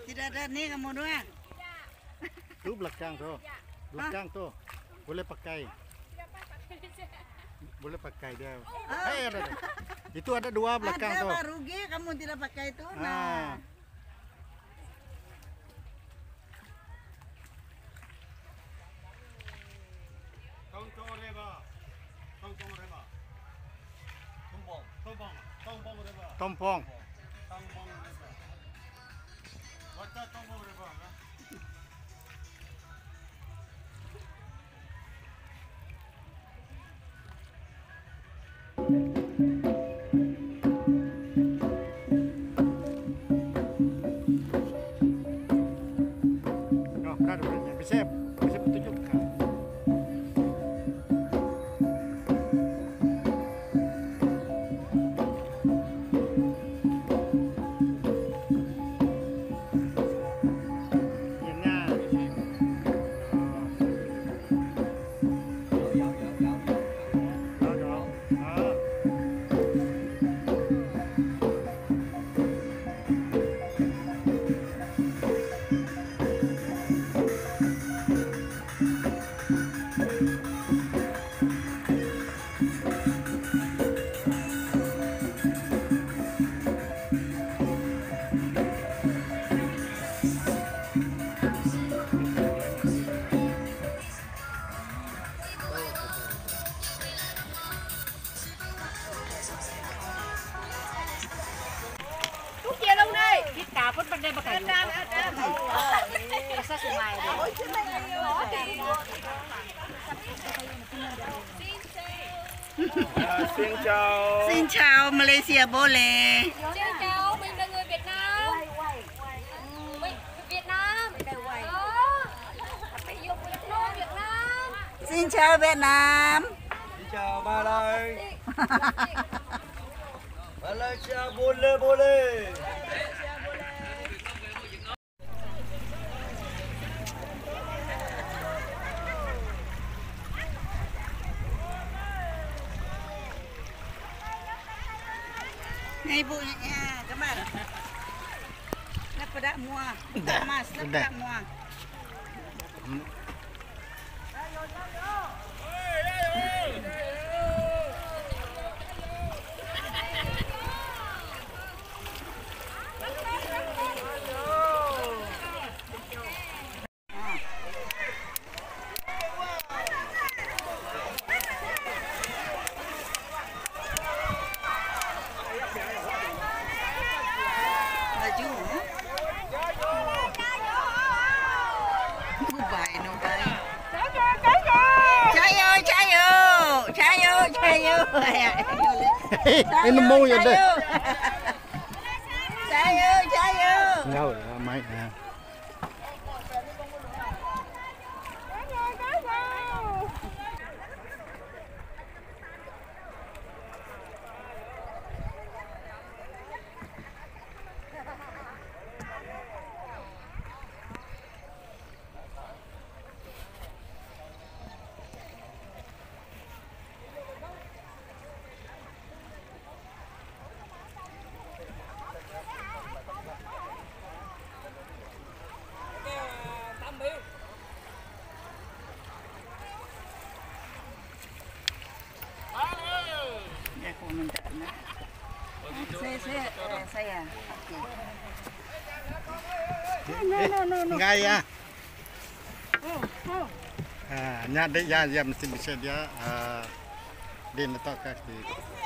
Tidak ada nih kamu doang. Itu belakang tuh. Belakang tuh. Boleh pakai. Boleh pakai dia. Ada. Itu ada dua belakang tuh. Ada rugi kamu tidak pakai itu. Nah. Tompong. Bisa tunjukkan. Xin chào. Xin chào Malaysia boleh. Xin chào, mình là người Việt Nam. Mình Việt Nam. Phải dùng Việt Nam. Xin chào Việt Nam. Xin chào Malaysia. Malaysia boleh boleh. Ini ibunya, kemar. Kenapa tak muah? Tak mas, kenapa tak muah? Ini mau ya deh. Cayo. Enggak lah, main. Saya. Enggak ya. Nyadek ya mesti bisa dia diletak kaki.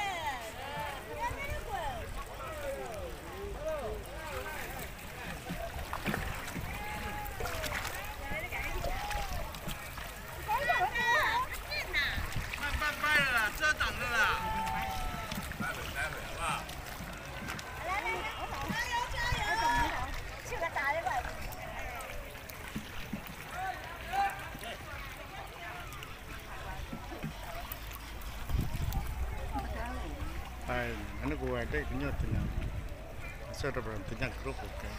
Ano gua ada punya tinggal. Sudah berhenti yang grup oke.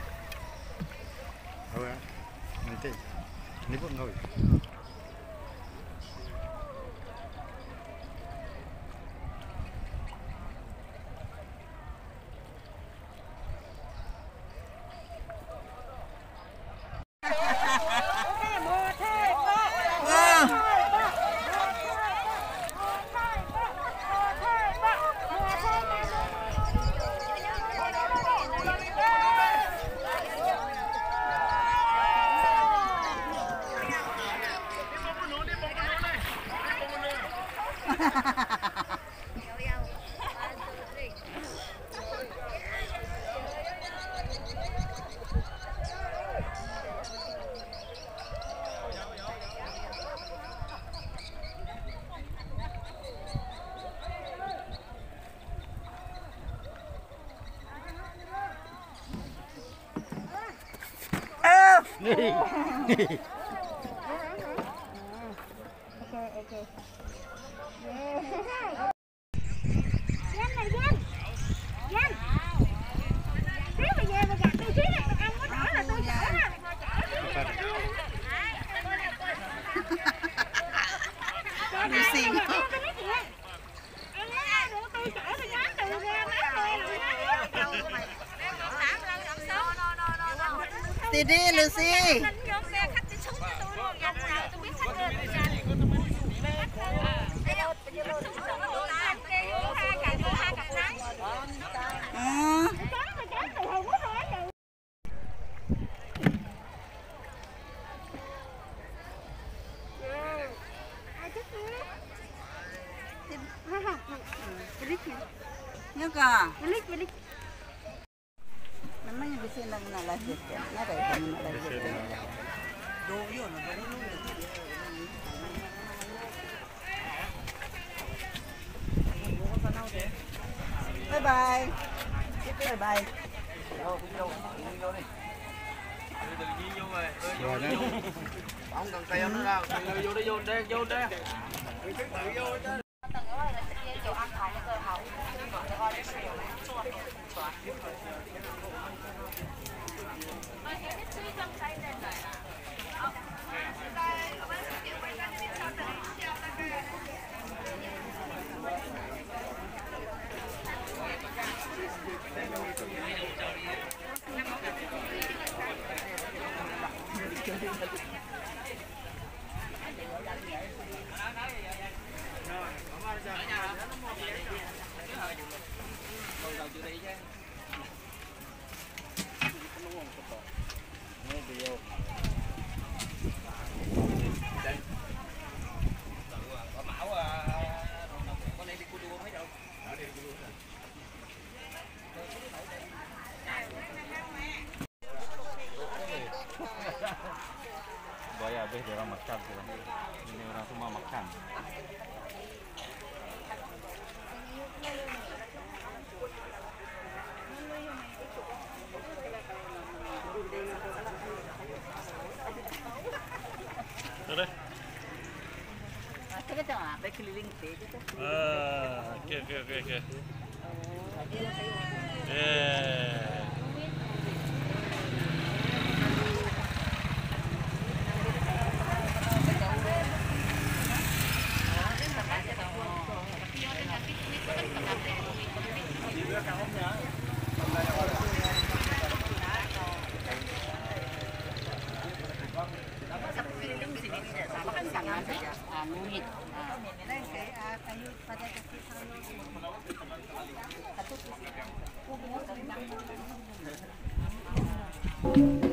Awak nanti ini pun ngau. นี่นี่ Nhanh này nhanh. Nhanh. Xíu mà về mà gạt tôi xíu này, ăn có đỏ là tôi chở ha. Đi xin. Đi đi Lucy. Nhớ cả. Namanya di sini nak lagi, nak ada nak lagi. Doyo nak bye bye. Bye bye. Rồi đấy. Không cần kéo nữa đâu. Vô đi, vô đây. Bayar habis dia orang makan tu. Ini orang semua makan. Sudah. Kita tengok, baik keliling kita. Okey. Kayu pada kaki.